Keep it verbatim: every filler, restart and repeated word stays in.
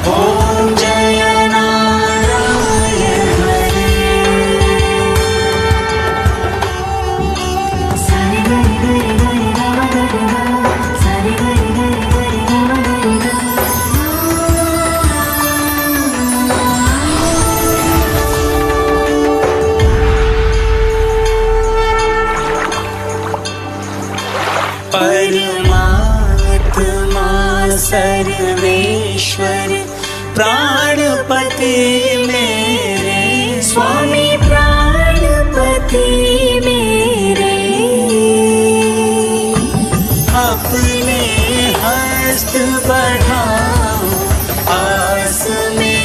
ओम जय नारायण हरे। सारे गरे गरे गरे राम गरे राम, सारे गरे गरे गरे राम गरे राम। परमात्मा सर्वेश्वर प्राणपति मेरे, स्वामी प्राणपति मेरे, अपने हस्त बढ़ाओ आस में